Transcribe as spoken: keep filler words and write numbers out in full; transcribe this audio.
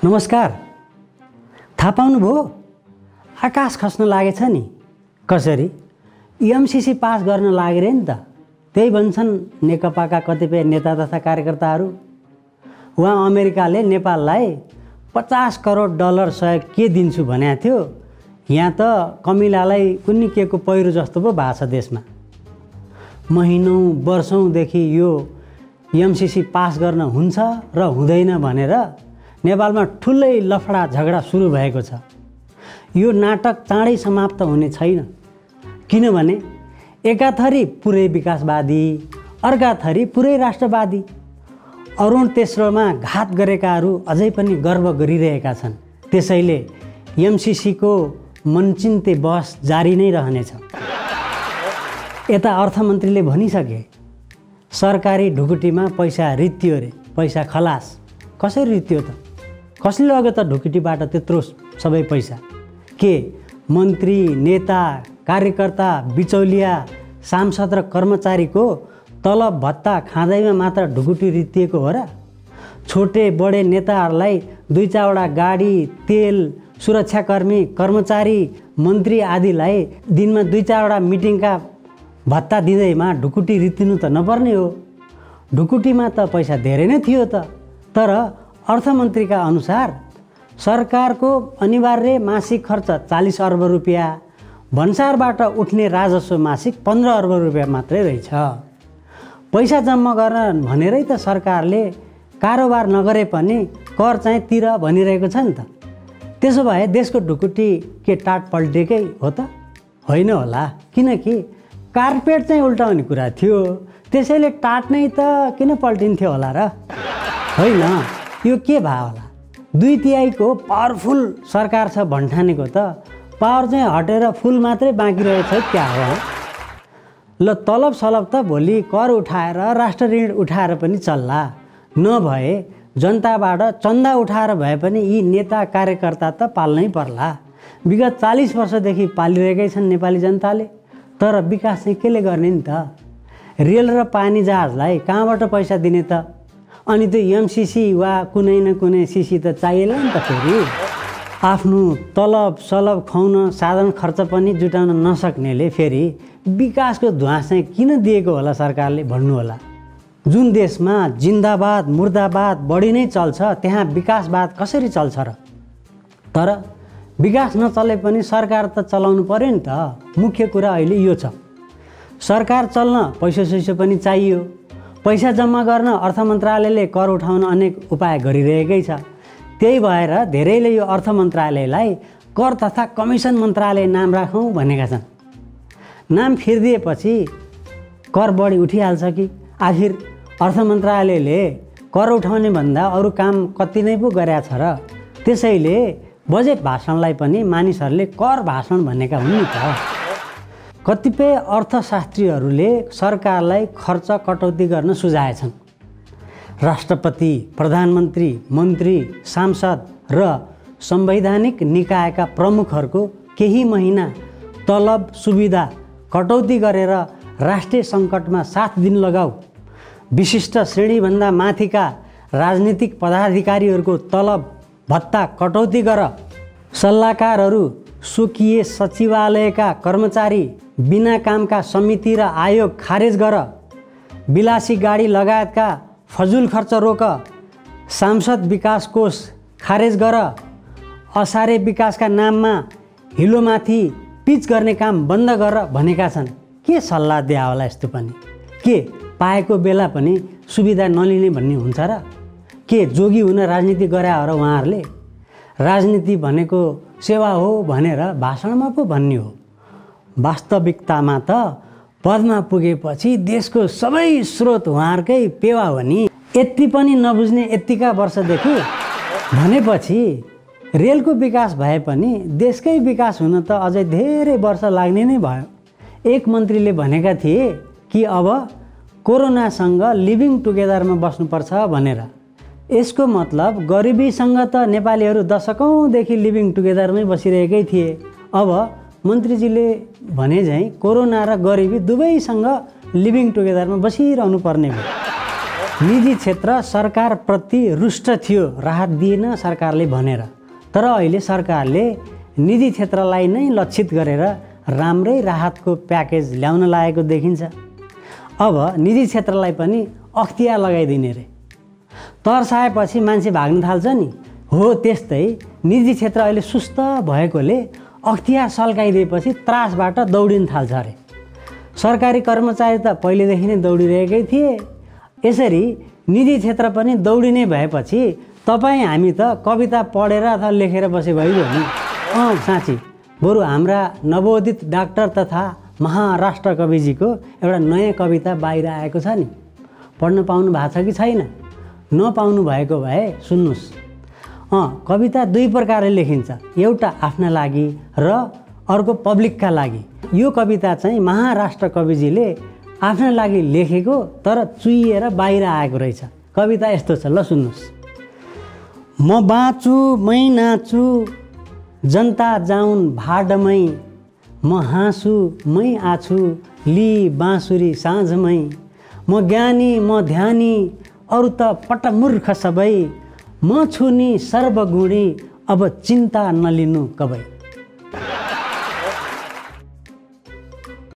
नमस्कार। थाहा पाउनुभयो? आकाश खस्न लागेछ नि। कसरी? एमसीसी पास गर्न लागे नि त। त्यही भन्छन् नेकपाका कतिपय नेता तथा कार्यकर्ताहरू। उहाँ अमेरिकाले नेपाललाई पचास करोड डलर सहयोग के दिन्छु भनेको थियो। यहाँ त कमिलालाई कुन्नी के को पहिरो जस्तो पो भएको छ देशमा। महिनौँ वर्षौँदेखि यो एमसीसी पास गर्न हुन्छ र हुँदैन भनेर नेपालमा ठुलै लफडा झगडा सुरु भएको छ। यो नाटक चाँडै समाप्त हुने छैन, किनभने एकाथरी पुरै विकासवादी, अर्काथरी पुरै राष्ट्रवादी, अरुण तेस्रोमा घात गरेकाहरू अझै पनि गर्व गरिरहेका छन्। त्यसैले एमसीसीको मनचिन्ते बहस जारी नै रहनेछ। यता अर्थमन्त्रीले भनिसके सरकारी ढुकुटीमा पैसा रित्यो रे, पैसा खलास। कसरी रित्यो त? कसले लग्यो त ढुकुटीबाट त्यत्रो सबै पैसा? के मन्त्री, नेता, कार्यकर्ता, बिचौलिया, सांसद र कर्मचारीको तलब भत्ता खाँदैमा मात्र ढुकुटी रित्तिएको हो र? छोटे बडे नेताहरूलाई दुई चारवटा गाडी, तेल, सुरक्षाकर्मी, कर्मचारी, मन्त्री आदिलाई दिनमा दुई चारवटा मिटिङका भत्ता दिँदैमा ढुकुटी रित्तिनु त नपर्ने हो। ढुकुटीमा त पैसा धेरै नै थियो त। तर अर्थमन्त्रीका अनुसार सरकारको अनिवार्य मासिक खर्च चालीस अर्ब रुपियाँ, भन्सारबाट उठ्ने राजस्व मासिक पन्ध्र अर्ब रुपियाँ मात्रै रहेछ। पैसा जम्मा गर्न भनेरै त सरकारले कारोबार नगरे पनि कर चाहिँ तिर भनिरहेको छ नि त। त्यसो भए देशको ढुकुटी के टाट पल्टेकै हो त? होइन होला, किनकि कार्पेट चाहिँ उल्टाउने कुरा थियो। त्यसैले टाट नै त किन पल्टिन्थ्यो होला र? होइन, यो के भयो होला? दुई तिहाईको पावरफुल सरकार छ भन्ठानेको त पावर चाहिँ हटेर फुल मात्रै बाँकी रहेछ क्या हो? ल तलब सलब त भोलि कर उठाएर राष्ट्र ऋण उठाएर पनि चल्ला। नभए जनताबाट चन्दा उठाएर भए पनि यी नेता कार्यकर्ता त पाल्नै पर्ला। विगत चालीस वर्षदेखि पालिरहेकै छन् नेपाली जनताले। तर विकास चाहिँ केले गर्ने नि त? रेल र पानी जहाजलाई कहाँबाट पैसा दिने त? अनि त्यो एमसीसी वा कुनै न कुनै सीसी त चाहिएला नि त। फेरि आफ्नो तलब सलब खुवाउन साधारण खर्च पनि जुटाउन नसक्नेले फेरि विकासको ध्वास चाहिँ किन दिएको होला सरकारले भन्नु होला। जुन देशमा जिन्दाबाद मुर्दाबाद बढी नै चल्छ त्यहाँ विकासवाद कसरी चल्छ र? तर विकास नचले पनि सरकार त चलाउनु पर्यो नि त। मुख्य कुरा अहिले यो छ, सरकार चल्न पैसा सैसा पनि चाहियो। पैसा जम्मा गर्न अर्थ मन्त्रालयले कर उठाउन अनेक उपाय गरिरहेकै छ। त्यही भएर धेरैले यो अर्थ मन्त्रालयलाई कर तथा कमिसन मन्त्रालय नाम राखौँ भनेका छन्। नाम फिर्दिएपछि कर बढी उठिहाल्छ कि? आखिर अर्थ मन्त्रालयले कर उठाउने भन्दा अरू काम कति नै पो गरेका छ र? त्यसैले बजेट भाषणलाई पनि मानिसहरूले कर भाषण भनेका हुन् नि त। कतिपय अर्थशास्त्रीहरूले सरकारलाई खर्च कटौती गर्न सुझाएछन्। राष्ट्रपति, प्रधानमन्त्री, मन्त्री, सांसद र संवैधानिक निकायका प्रमुखहरूको केही महिना तलब सुविधा कटौती गरेर राष्ट्रिय सङ्कटमा साथ दिन लगाऊ। विशिष्ट श्रेणीभन्दा माथिका राजनीतिक पदाधिकारीहरूको तलब भत्ता कटौती गर। सल्लाहकारहरू, स्वकीय सचिवालयका कर्मचारी, बिना कामका समिति र आयोग खारेज गर। विलासी गाडी लगायतका फजुल खर्च रोक। सांसद विकास कोष खारेज गर। असारे विकासका नाममा हिलोमाथि पिच गर्ने काम बन्द गर भनेका छन्। के सल्लाह दिया होला यस्तो पनि? के पाएको बेला पनि सुविधा नलिने भन्ने हुन्छ र? के जोगी हुन राजनीति गरे हो र उहाँहरूले? राजनीति भनेको सेवा हो भनेर भाषणमा पो भन्ने हो। वास्तविकतामा त पदमा पुगेपछि देशको सबै स्रोत उहाँहरूकै पेवा हो नि। यति पनि नबुझ्ने यत्तिका वर्षदेखि भनेपछि रेलको विकास भए पनि देशकै विकास हुन त अझै धेरै वर्ष लाग्ने नै भयो। एक मन्त्रीले भनेका थिए कि अब कोरोनासँग लिभिङ टुगेदरमा बस्नुपर्छ भनेर। यसको मतलब गरिबीसँग त नेपालीहरू दशकौँदेखि लिभिङ टुगेदरमै बसिरहेकै थिए। अब मन्त्रीजीले भने झैँ कोरोना र गरिबी दुवैसँग लिभिङ टुगेदरमा बसिरहनु पर्ने भयो। निजी क्षेत्र सरकारप्रति रुष्ट थियो, राहत दिएन सरकारले भनेर। तर अहिले सरकारले निजी क्षेत्रलाई नै लक्षित गरेर राम्रै राहतको प्याकेज ल्याउन लागेको देखिन्छ। अब निजी क्षेत्रलाई पनि अख्तियार लगाइदिने रे। तर्साएपछि मान्छे भाग्न थाल्छ नि, हो त्यस्तै निजी क्षेत्र अहिले सुस्त भएकोले अख्तियार सल्काइदिएपछि त्रासबाट दौडिन थाल्छ अरे। सरकारी कर्मचारी त पहिलेदेखि नै दौडिरहेकै थिए, यसरी निजी क्षेत्र पनि दौडिने भएपछि तपाईँ हामी त कविता पढेर अथवा लेखेर बसे भइगयो नि। अँ साँच्ची, बरु हाम्रा नवोदित डाक्टर तथा महाराष्ट्र कविजीको एउटा नयाँ कविता बाहिर आएको छ नि, पढ्न पाउनु भएको छ कि छैन? नपाउनु भएको भए सुन्नुहोस्। अँ कविता दुई प्रकारले लेखिन्छ, एउटा आफ्ना लागि र अर्को पब्लिकका लागि। यो कविता चाहिँ महाराष्ट्र कविजीले आफ्ना लागि लेखेको तर चुइएर बाहिर आएको रहेछ। कविता यस्तो छ, ल सुन्नुहोस्। म बाँचु मै नाचु जनता जाउन् भाडमै, म हाँसु मै आछु लि बाँसुरी साँझमै, म ज्ञानी म ध्यानी अरू त पटमूर्ख सबै, म छु नि सर्वगुणी अब चिन्ता नलिनु कबै।